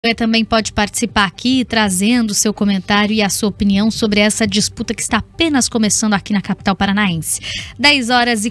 Você também pode participar aqui, trazendo o seu comentário e a sua opinião sobre essa disputa que está apenas começando aqui na capital paranaense. 10 horas e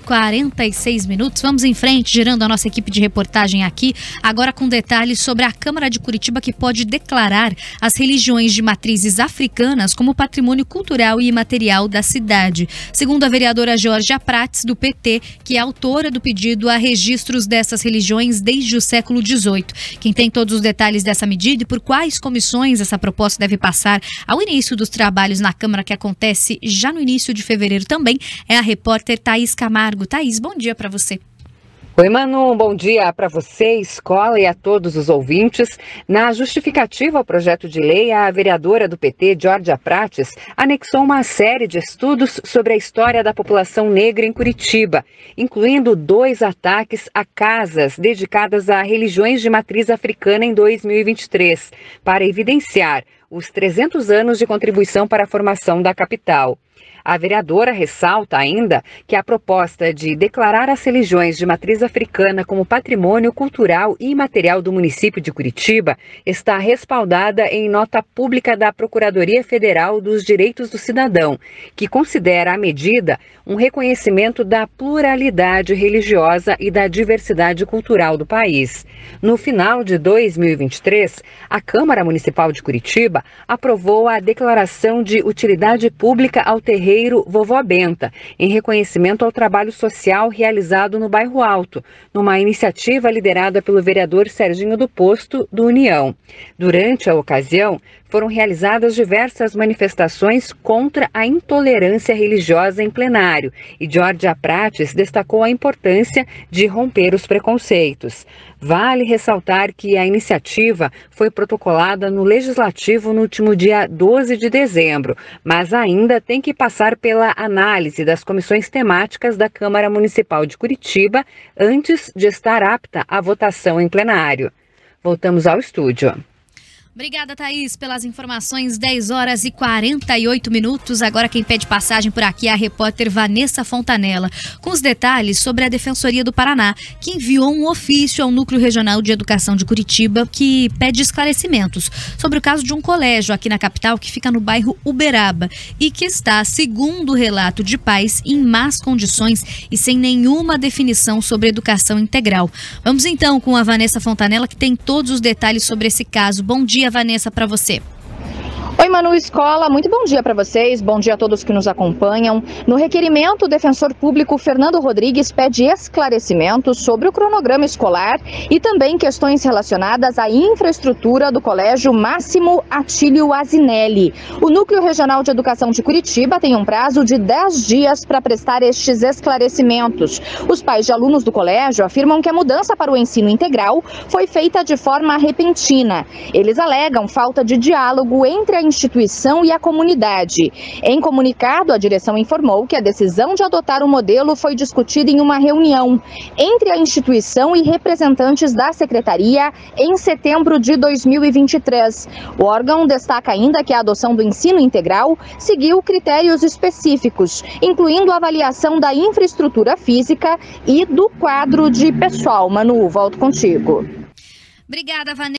46 minutos. Vamos em frente, girando a nossa equipe de reportagem aqui, agora com detalhes sobre a Câmara de Curitiba, que pode declarar as religiões de matrizes africanas como patrimônio cultural e imaterial da cidade. Segundo a vereadora Georgia Prates, do PT, que é autora do pedido a registros dessas religiões desde o século XVIII. Quem tem todos os detalhes dessa medida e por quais comissões essa proposta deve passar ao início dos trabalhos na Câmara, que acontece já no início de fevereiro também, é a repórter Thaís Camargo. Thaís, bom dia para você. Oi, Manu, bom dia para você, escola e a todos os ouvintes. Na justificativa ao projeto de lei, a vereadora do PT, Georgia Prates, anexou uma série de estudos sobre a história da população negra em Curitiba, incluindo 2 ataques a casas dedicadas a religiões de matriz africana em 2023, para evidenciar os 300 anos de contribuição para a formação da capital. A vereadora ressalta ainda que a proposta de declarar as religiões de matriz africana como patrimônio cultural e imaterial do município de Curitiba está respaldada em nota pública da Procuradoria Federal dos Direitos do Cidadão, que considera a medida um reconhecimento da pluralidade religiosa e da diversidade cultural do país. No final de 2023, a Câmara Municipal de Curitiba aprovou a declaração de utilidade pública ao terreiro Vovó Benta, em reconhecimento ao trabalho social realizado no Bairro Alto, numa iniciativa liderada pelo vereador Serginho do Posto, do União. Durante a ocasião, foram realizadas diversas manifestações contra a intolerância religiosa em plenário, e Georgia Prates destacou a importância de romper os preconceitos. Vale ressaltar que a iniciativa foi protocolada no Legislativo no último dia 12 de dezembro, mas ainda tem que passar pela análise das comissões temáticas da Câmara Municipal de Curitiba antes de estar apta à votação em plenário. Voltamos ao estúdio. Obrigada, Thaís, pelas informações. 10 horas e 48 minutos. Agora quem pede passagem por aqui é a repórter Vanessa Fontanella, com os detalhes sobre a Defensoria do Paraná, que enviou um ofício ao Núcleo Regional de Educação de Curitiba, que pede esclarecimentos sobre o caso de um colégio aqui na capital que fica no bairro Uberaba e que está, segundo o relato de pais, em más condições e sem nenhuma definição sobre educação integral. Vamos então com a Vanessa Fontanella, que tem todos os detalhes sobre esse caso. Bom dia, Vanessa, para você. Oi, Manu, escola, muito bom dia para vocês, bom dia a todos que nos acompanham. No requerimento, o defensor público Fernando Rodrigues pede esclarecimentos sobre o cronograma escolar e também questões relacionadas à infraestrutura do Colégio Máximo Atílio Asinelli. O Núcleo Regional de Educação de Curitiba tem um prazo de 10 dias para prestar estes esclarecimentos. Os pais de alunos do colégio afirmam que a mudança para o ensino integral foi feita de forma repentina. Eles alegam falta de diálogo entre a instituição e a comunidade. Em comunicado, a direção informou que a decisão de adotar o modelo foi discutida em uma reunião entre a instituição e representantes da secretaria em setembro de 2023. O órgão destaca ainda que a adoção do ensino integral seguiu critérios específicos, incluindo a avaliação da infraestrutura física e do quadro de pessoal. Manu, volto contigo. Obrigada, Vanessa.